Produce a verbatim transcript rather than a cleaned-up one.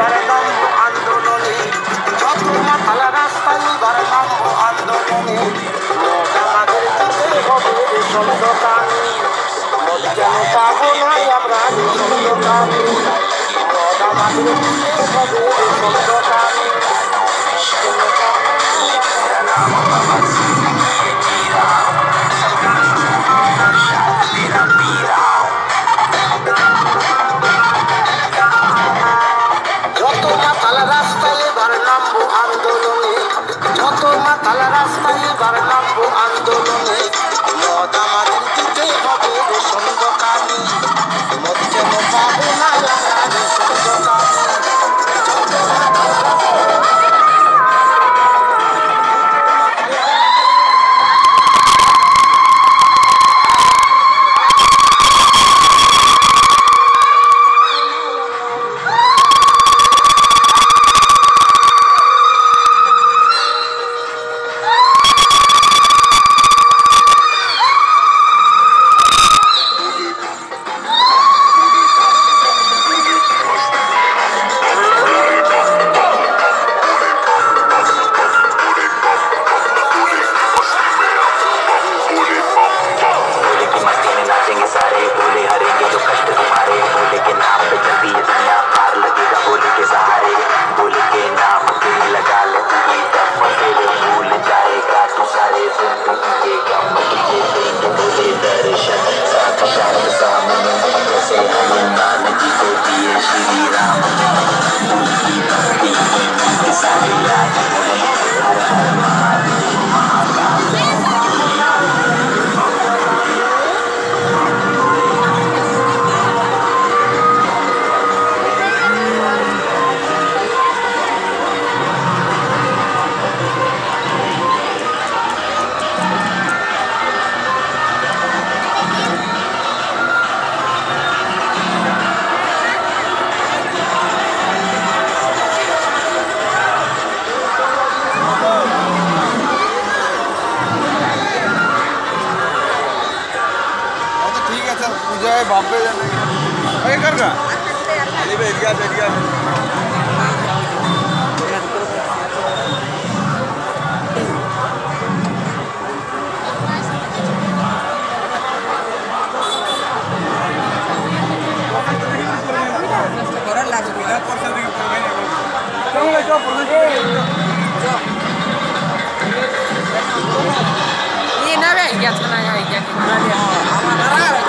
এবার নামবো আন্দোলনে, যত মাতাল রাস্তায় এবার নামবো আন্দোলনে। মদ আমাদের দিতে হবে রেশন দোকানে, মদ কেন পাবো না আমরা রেশন দোকানে, মদ আমাদের দিতে হবে রেশন দোকানে। যত মাতাল রাস্তায় এবার নামবো আন্দোলনে, যত মাতাল রাস্তায় এবার নামবো আন্দোলনে। মদ আমাদের দিতে হবে রেশন দোকানে, মদ কেন পাবো না আমরা রেশন দোকানে। पूजा है बाप पे अरे कर रहा अली भाई एरिया एरिया ये ना वे क्या सुना है क्या